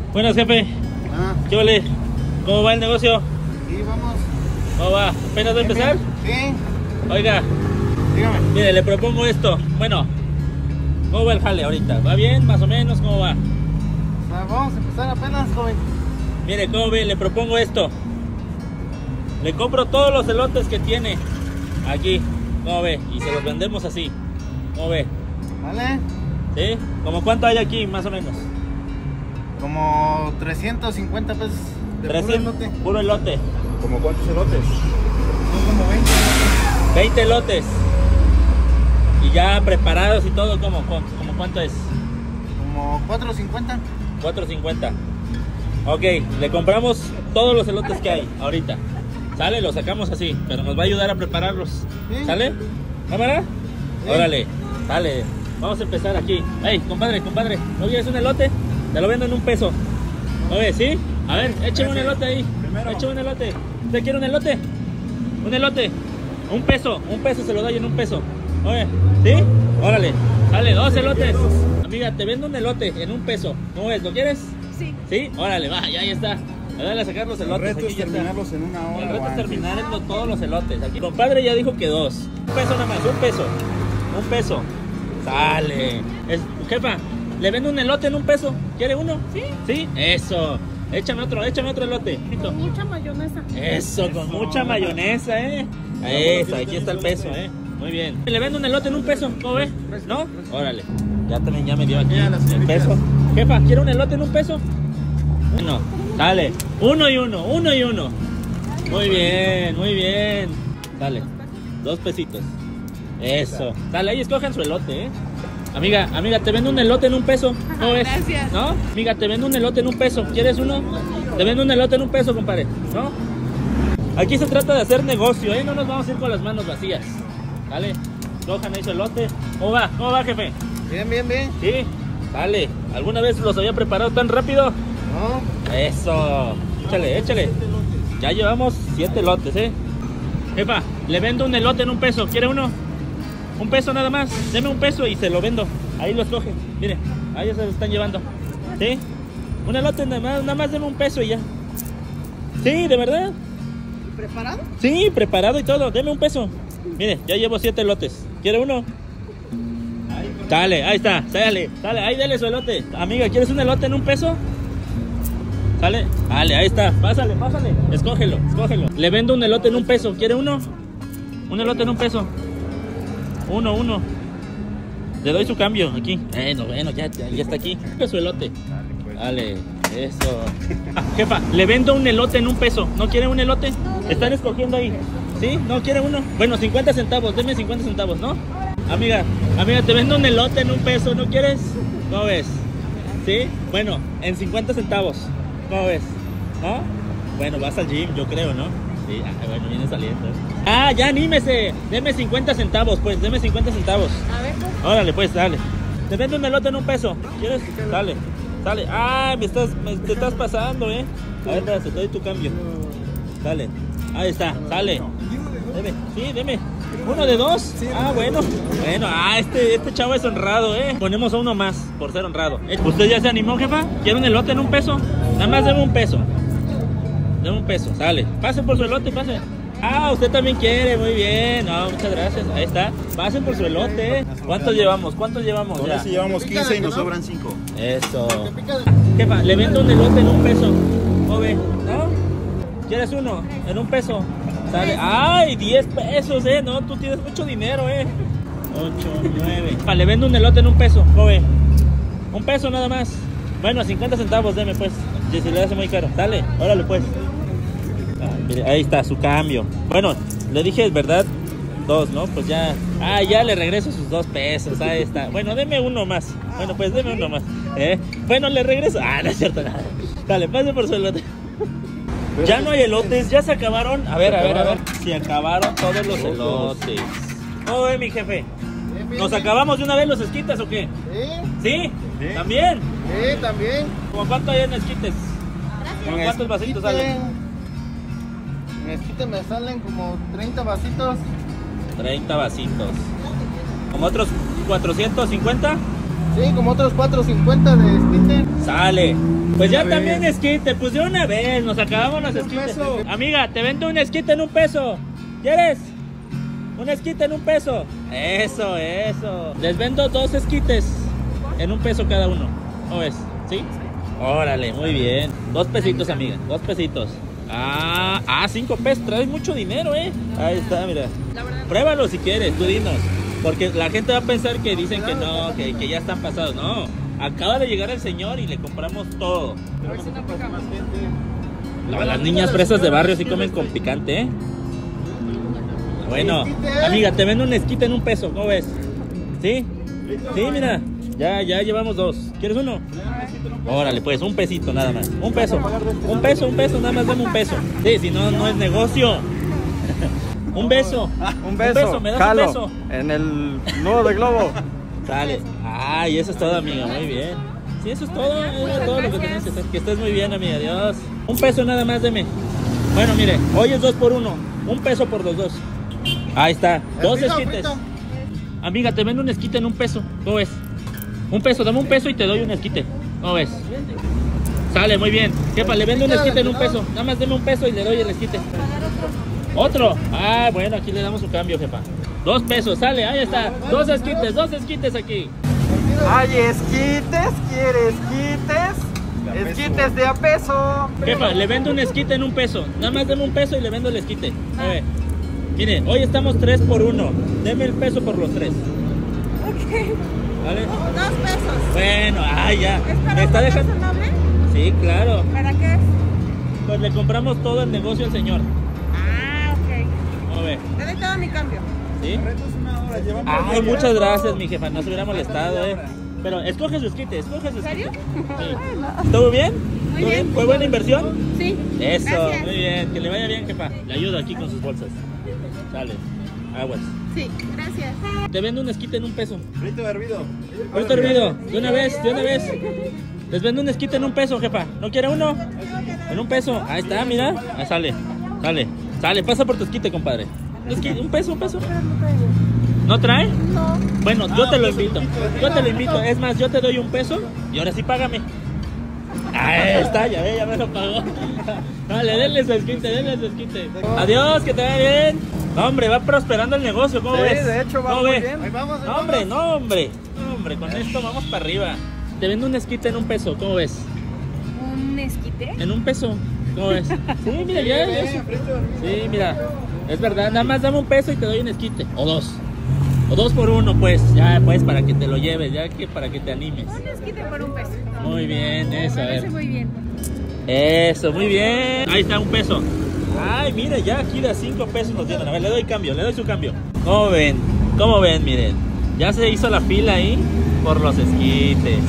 Buenas, jefe. ¿Qué vale? ¿Cómo va el negocio? Aquí vamos. ¿Cómo va? ¿Apenas va a empezar? Sí. Oiga, Dígame. mire, le propongo esto. Bueno, ¿cómo va el jale ahorita? ¿Va bien? ¿Más o menos? ¿Cómo va? Vamos a empezar apenas, joven. Mire, ¿cómo ve? Le propongo esto. Le compro todos los elotes que tiene aquí. ¿Cómo ve? Y se los vendemos así. ¿Cómo ve? ¿Vale? ¿Sí? ¿Cómo cuánto hay aquí, más o menos? Como 350 pesos de puro elote. Puro elote. ¿Como cuántos elotes? Son como 20 elotes. 20 elotes. Y ya preparados y todo, ¿cómo cuánto es? Como 4.50. 4.50. Ok, le compramos todos los elotes que hay ahorita. ¿Sale? Los sacamos así, pero nos va a ayudar a prepararlos. Sí. ¿Sale? ¿Cámara? Sí. Órale, dale. Vamos a empezar aquí. Hey, compadre, ¿no quieres un elote? Te lo vendo en $1. Oye, ¿sí? A ver, écheme un elote ahí. Écheme un elote. ¿Usted quiere un elote? Un elote. $1 se lo doy en $1. Oye, ¿sí? Órale, dale, 2 elotes. Amiga, te vendo un elote en $1. ¿Cómo ves? ¿Lo quieres? Sí. ¿Sí? Órale, va, ya está. Dale a sacar los elotes. El reto Aquí es ya está. terminarlos en una hora. El reto o es antes. terminar todos los elotes. Aquí. Compadre ya dijo que 2. $1 nada más, $1. Sale. Jefa, le vendo un elote en $1. ¿Quiere uno? Sí. ¿Sí? Eso. Échame otro elote. Con mucha mayonesa. Eso, con mucha mayonesa, Eso, aquí está el peso, Muy bien. Le vendo un elote en $1, ¿cómo ve? ¿No? Órale. Ya también ya me dio aquí el peso. Jefa, ¿quiere un elote en $1? Uno. Dale. Uno y uno. Muy bien. Dale. 2 pesitos. Eso. Dale, ahí escojan su elote, Amiga, te vendo un elote en $1. ¿Cómo ves? Gracias. ¿No? Amiga, te vendo un elote en $1. ¿Quieres uno? Te vendo un elote en $1, compadre. ¿No? Aquí se trata de hacer negocio, No nos vamos a ir con las manos vacías. Dale. Cojan ahí su elote. ¿Cómo va, jefe? Bien. Sí. Dale. ¿Alguna vez los había preparado tan rápido? No. Eso. Échale. Ya llevamos 7 elotes, Jefa, le vendo un elote en $1. ¿Quiere uno? $1 nada más. Deme $1 y se lo vendo. Ahí lo escoge. Mire, ahí se lo están llevando. ¿Sí? Un elote nada más deme $1 y ya. Sí, de verdad. ¿Preparado? Sí, preparado y todo. Deme $1. Mire, ya llevo 7 elotes. ¿Quiere uno? Dale, ahí está. Dale, ahí dale su elote. Amiga, ¿quieres un elote en $1? ¿Sale? Dale, ahí está. Pásale. Escógelo. Le vendo un elote en $1. ¿Quiere uno? Un elote en $1. Uno. Le doy su cambio aquí. Bueno, ya está aquí. Su elote. Dale, eso. Jefa, le vendo un elote en $1. ¿No quiere un elote? Están escogiendo ahí. ¿Sí? ¿No quiere uno? Bueno, 50 centavos. Deme 50 centavos, ¿no? Amiga, te vendo un elote en $1. ¿No quieres? ¿Cómo ves? ¿Sí? Bueno, en 50 centavos. ¿Cómo ves? ¿No? Bueno, vas al gym, yo creo, ¿no? Sí, bueno, viene saliendo. Ya anímese. Deme 50 centavos, pues. Deme 50 centavos. A ver, pues. Órale, pues, dale. Te vendo un elote en $1. ¿Quieres? Dale. Te estás pasando, A ver, espérate, te doy tu cambio. Dale. Ahí está, dale. Deme. ¿Uno de 2? Bueno. Este chavo es honrado, Ponemos a uno más por ser honrado. ¿Usted ya se animó, jefa? ¿Quiere un elote en $1? Nada más deme $1. Deme $1, sale. Pasen por su elote, pasen. Usted también quiere, muy bien. Muchas gracias. Ahí está. Pasen por su elote, ¿Cuántos llevamos? Ahora sí llevamos 15 y nos sobran 5. Eso. Jefa, le vendo un elote en $1. ¿Cómo ve? ¿No? ¿Quieres uno? En $1. Sale. 10 pesos, No, tú tienes mucho dinero, 8, 9. Le vendo un elote en $1. ¿Cómo ve? $1 nada más. Bueno, 50 centavos, deme pues. Si se le hace muy caro. Dale, órale pues. Mire, ahí está su cambio. Bueno, le dije, ¿verdad? 2, ¿no? Pues ya. Ya le regreso sus $2. Ahí está. Bueno, deme uno más. Bueno, pues deme uno más. Bueno, le regreso. No es cierto nada. Dale, pase por su elote. Ya no hay elotes, ya se acabaron. A ver. Se acabaron todos los elotes. Oye, mi jefe. ¿Nos acabamos de una vez los esquites o qué? Sí. ¿Sí? ¿También? Sí, también. ¿Cómo cuánto hay en esquites? ¿Cómo cuántos vasitos salen? En esquite me salen como 30 vasitos. 30 vasitos. ¿Como otros 450? Sí, como otros 4.50 de esquite. Sale. Pues ya Una también vez. esquite, pues de una vez, nos acabamos los Un esquites. peso. Amiga, te vendo un esquite en 1 peso. ¿Quieres? Un esquite en 1 peso. Eso, eso. Les vendo 2 esquites en 1 peso cada uno. ¿Cómo ves? ¿Sí? Órale, muy bien. 2 pesitos, amiga. 2 pesitos. 5 pesos. Traes mucho dinero, Ahí está, mira. La verdad. Pruébalo si quieres, tú dinos. Porque la gente va a pensar que dicen que no, que ya están pasados. No, acaba de llegar el señor y le compramos todo. A ver si no pica más. No, las niñas fresas de barrio sí comen con picante, Bueno, amiga, te vendo un esquite en 1 peso, ¿cómo ves? ¿Sí? Sí, mira, ya llevamos 2. ¿Quieres uno? Órale, pues, 1 pesito nada más. 1 peso. 1 peso, nada más dame 1 peso. Sí, si no, no es negocio. Un beso. Un beso, ¿me das jalo, un beso? en el nudo de globo. Sale. Y eso es todo, amiga, muy bien. Sí, eso es todo, es todo lo que tienes que hacer. Que estés muy bien, amiga, adiós. 1 peso nada más, deme. Bueno, mire, hoy es 2 por 1. 1 peso por los 2. Ahí está, 2 esquites. Amiga, te vendo un esquite en 1 peso. ¿Cómo ves? 1 peso, dame 1 peso y te doy un esquite. ¿Cómo ves? Sale, muy bien. Jefa, le vendo un esquite en 1 peso. Nada más deme 1 peso y le doy el esquite. ¿Otro? Bueno, aquí le damos su cambio, jefa. 2 pesos, sale, ahí está. 2 esquites aquí. Hay esquites, ¿quiere esquites? Esquites de a peso. Jefa, le vendo un esquite en 1 peso. Nada más deme 1 peso y le vendo el esquite. A ver. Mire, hoy estamos 3 por 1. Deme el peso por los 3. Ok. ¿Vale? 2 pesos. Bueno, ya. ¿Es para ¿Me está un dejando? peso noble? Sí, claro. ¿Para qué es? Pues le compramos todo el negocio al señor. Ok. ¿Cómo ve? Le doy todo mi cambio. ¿Sí? Muchas gracias, mi jefa. No se hubiera molestado, Pero escoge su esquite, escoge su esquite. ¿En serio? Sí. ¿Todo bien? Muy ¿Todo bien. ¿Fue buena inversión? Sí. Eso, Gracias. muy bien. Que le vaya bien, jefa. Le ayudo aquí con sus bolsas. Sale. Aguas. Sí, gracias. Te vendo un esquite en 1 peso. Frito hervido. Frito hervido. De una vez. Les vendo un esquite en 1 peso, jefa. ¿No quiere uno? En 1 peso. Ahí está, mira. Ahí sale. Pasa por tu esquite, compadre. Un peso. ¿No trae? No. Bueno, yo te lo invito. Es más, yo te doy 1 peso y ahora sí págame. Ahí está, ya me lo pagó. Dale, denle su esquite. Adiós, que te vaya bien. No, hombre, va prosperando el negocio, ¿cómo Sí, ves? de hecho va ¿Cómo muy ves? bien. Ahí vamos, No, hombre, con esto vamos para arriba. Te vendo un esquite en 1 peso, ¿cómo ves? ¿Un esquite? En 1 peso, ¿cómo ves? Sí, mira, ya. Sí, mira, es verdad, nada más dame 1 peso y te doy un esquite, o 2. O 2 por 1, pues, ya, pues, para que te lo lleves, ya que para que te animes. Un esquite por 1 peso. Muy bien, eso, a Me parece ver. muy bien. Eso, muy bien. Ahí está, 1 peso. Ay, mire, ya aquí de 5 pesos nos dieron. A ver, le doy su cambio. ¿Cómo ven? Miren. Ya se hizo la fila ahí por los esquites.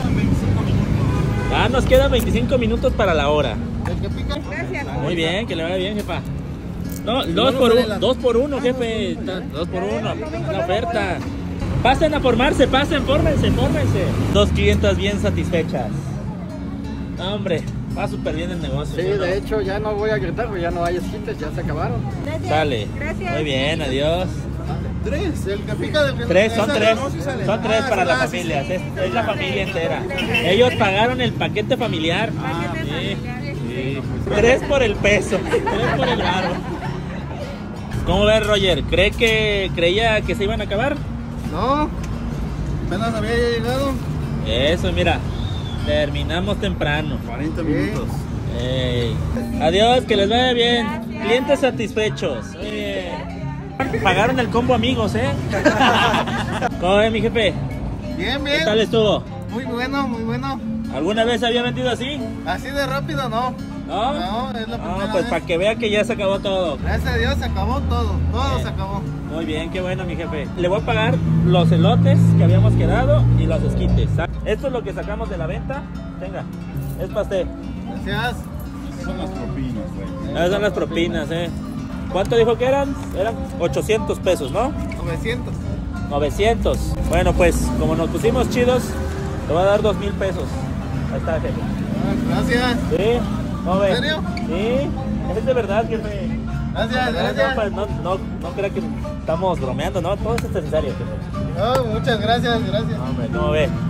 Ya nos quedan 25 minutos para la hora. El que pica. Gracias. Muy bien, que le vaya bien, jefa. No, 2 por 1, jefe. 2 por 1. La oferta. Pasen a formarse, fórmense. 2 clientas bien satisfechas. No, hombre, va súper bien el negocio. Sí, ¿no? de hecho ya no voy a gritar, porque ya no hay esquites, ya se acabaron. Gracias. Sale. Gracias. Muy bien, adiós. 3, el que pica del que 3, son esa 3. no, sí sale. Son 3 para la sí, familia. sí. Es la familia entera. Ellos pagaron el paquete familiar. Paquete familiar. Sí. 3 por el peso. 3 por el aro. ¿Cómo ves, Roger? ¿Creía que se iban a acabar? No, apenas había llegado. Eso, mira. Terminamos temprano. 40 minutos. Ey. Adiós, que les vaya bien. Gracias. Clientes satisfechos. Muy bien. Pagaron el combo amigos, ¿Cómo ves, mi jefe? Bien, ¿Qué tal estuvo? Muy bueno. ¿Alguna vez había vendido así? Así de rápido no. ¿No? No, es la primera Pues vez. para que vea que ya se acabó todo. Gracias a Dios se acabó todo. Todo Bien. se acabó. Muy bien, qué bueno, mi jefe. Le voy a pagar los elotes que habíamos quedado y los esquites. Esto es lo que sacamos de la venta. Venga, es pastel. Gracias. Son las propinas, güey. Esas son las propinas, ¿Cuánto dijo que eran? Eran 800 pesos, ¿no? 900. 900. Bueno, pues, como nos pusimos chidos, te voy a dar 2,000 pesos. Ahí está, jefe. Gracias. ¿Sí? ¿Cómo ves? ¿En serio? Sí, es de verdad, jefe. Gracias. No crea que estamos bromeando, ¿no? Todo esto es en serio, jefe. Oh, muchas gracias. Hombre, ¿cómo ve?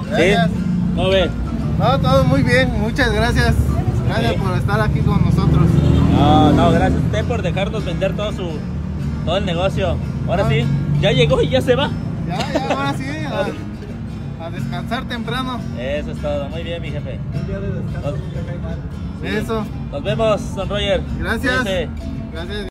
Gracias. ¿Cómo ves? No, todo muy bien, muchas gracias. Gracias Sí. por estar aquí con nosotros. No, gracias a usted por dejarnos vender todo el negocio. Ahora Ah. sí, ya llegó y ya se va. Ya, ahora sí, a descansar temprano. Eso es todo, muy bien, mi jefe. Nos, Eso. nos vemos, don Roger. Gracias. Cuídense. Gracias.